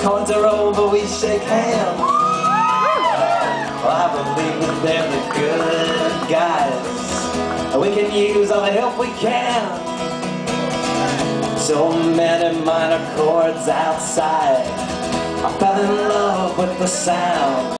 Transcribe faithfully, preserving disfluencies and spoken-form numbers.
chords are over, we shake hands. Well, I believe that they're the good guys. We can use all the help we can. So many minor chords outside. I fell in love with the sound.